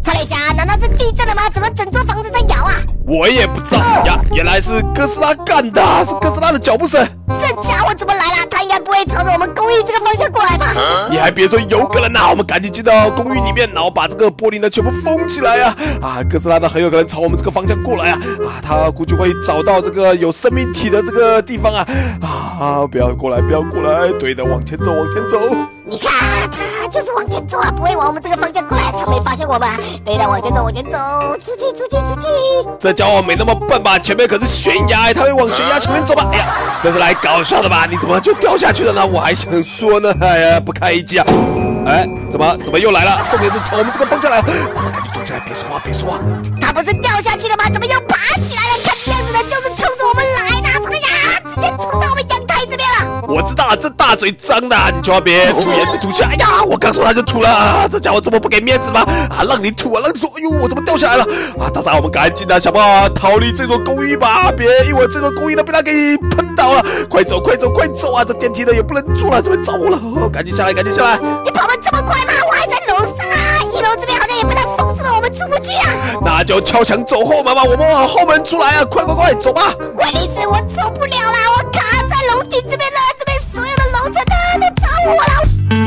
查了一下，难道是地震了吗？怎么整座房子在摇啊？ 我也不知道呀，原来是哥斯拉干的，是哥斯拉的脚步声。 这家伙怎么来了？他应该不会朝着我们公寓这个方向过来吧？ 你还别说，有可能啊！我们赶紧进到公寓里面，然后把这个玻璃呢全部封起来呀！哥斯拉呢很有可能朝我们这个方向过来啊！他估计会找到这个有生命体的这个地方啊！不要过来，不要过来！对的，往前走，往前走。 你看，他就是往前走啊，不会往我们这个方向过来，他没发现我们。对的，往前走，往前走，出去，出去，出去！ 这家伙没那么笨吧？前面可是悬崖，他会往悬崖前面走吧？哎呀，这是来搞笑的吧？你怎么就掉下去了呢？我还想说呢，哎呀，不开一击啊！哎，怎么又来了？重点是从我们这个方向来，大家赶紧躲起来，别说话，别说话。 他不是掉下去了吗？怎么又爬起来了？看这样子的，就是冲着我们来的，怎么样？直接冲到我们阳台这边了。 我知道这大嘴张的，你千万别吐盐就吐去。哎呀，我刚说他就吐了，这家伙这么不给面子吗？让你吐啊，让你吐！哎呦，我怎么掉下来了？大傻，我们赶紧的想办法逃离这座公寓吧，别一会儿这座公寓都被他给喷倒了。快走，快走，快走啊！这电梯呢也不能坐了，这边着火了，赶紧下来，赶紧下来！ 你跑得这么快吗？我还在楼上啊，1楼这边好像也被他封住了，我们出不去啊。 那就敲墙走后门吧，我们往后门出来啊！快快快，走吧！ 问题是我走不了啦，我卡在楼顶这边了，这边所有的楼层都着火了。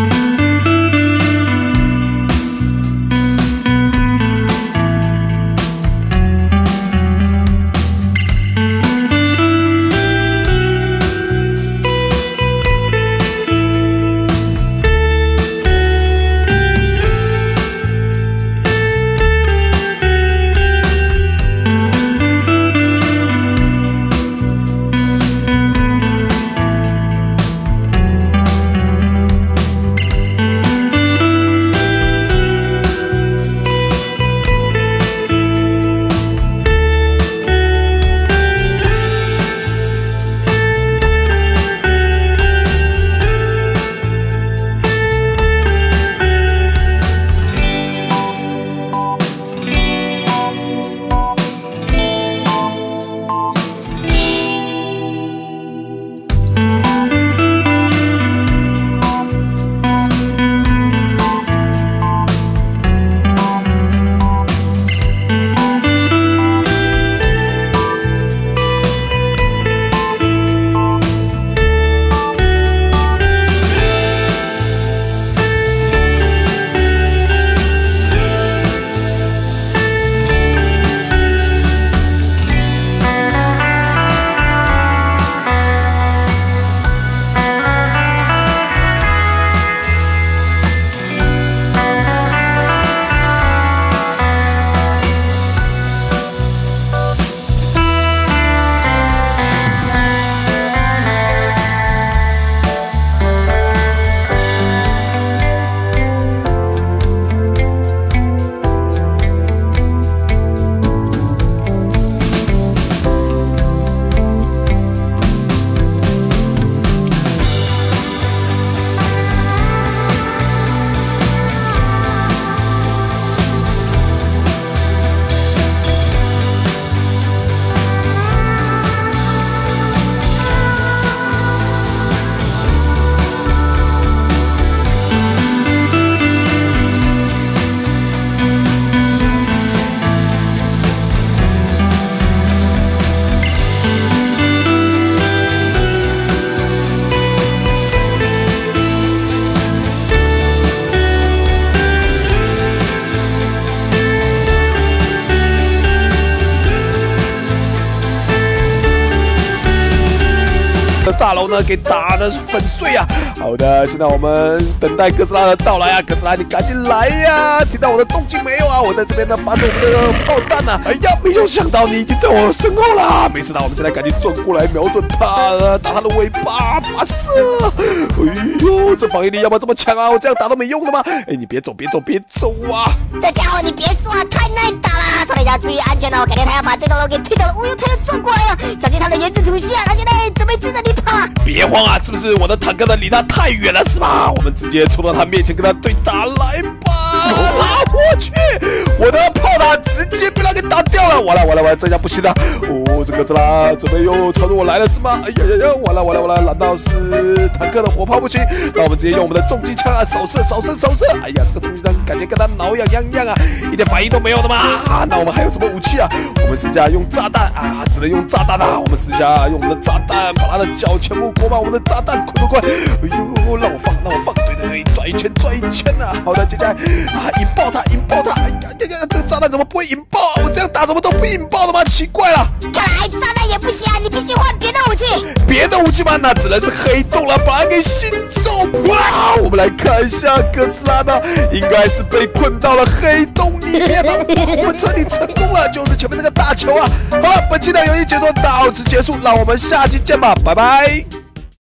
大楼呢给打的是粉碎啊！好的，现在我们等待哥斯拉的到来啊！哥斯拉，你赶紧来呀！听到我的动静没有啊？我在这边呢发射我们的炮弹啊！哎呀，没有想到你已经在我身后啦！没事的，我们现在赶紧转过来瞄准它，打它的尾巴发射！哎呦，这防御力要不要这么强啊？我这样打都没用的吗？哎，你别走，别走，别走啊！ 这家伙你别说啊，太耐打了！查理家注意安全哦，感觉他要把这栋楼给推倒了。哦呦，他要转过来了，小心他的原子吐息啊！他现在准备追着你跑啊！ 别慌啊，是不是我的坦克呢离他太远了是吧？我们直接冲到他面前跟他对打来吧！我去，我的炮塔直接被他给打掉了！完了， 完了，这下不行了！哦，这哥斯拉准备又朝着我来了是吗？哎呀，完了！难道是坦克的火炮不行？那我们直接用我们的重机枪啊，扫射！哎呀，这个重机枪感觉跟他挠痒痒啊，一点反应都没有的嘛！那我们还有什么武器啊？我们试下用炸弹啊，只能用炸弹啊！我们试下用我们的炸弹，把他的脚全部裹满我们的炸弹，快！哎呦，让我放！对，转一圈啊！好的，接下来啊，引爆它！哎呀，这个炸弹怎么不会引爆啊？我这样打怎么都不引爆的吗？奇怪了！ 看来炸弹也不行啊，你必须换别的武器。 别的武器吗？那只能是黑洞了，把它给吸走！哇，我们来看一下哥斯拉呢，应该是被困到了黑洞里面了。我们彻底成功了，就是前面那个大球啊！好了，本期的游戏解说到此结束，让我们下期见吧，拜拜。